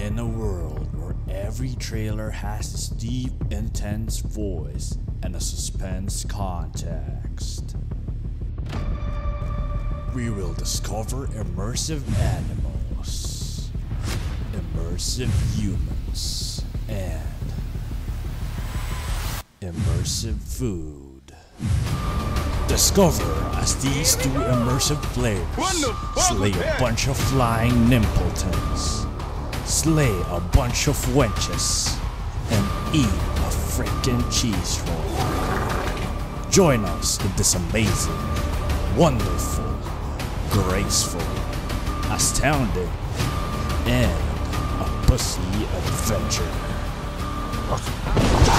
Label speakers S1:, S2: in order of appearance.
S1: In a world where every trailer has this deep, intense voice and a suspense context, we will discover immersive animals, immersive humans, and immersive food. Discover as these two immersive players slay a bunch of flying nimpletons, slay a bunch of wenches, and eat a freaking cheese roll. Join us in this amazing, wonderful, graceful, astounding, and a pussy adventure.